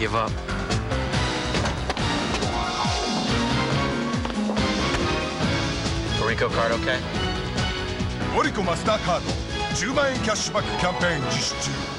give up. Orico card okay? オリコマスターカード10万円キャッシュバックキャンペーン実施中。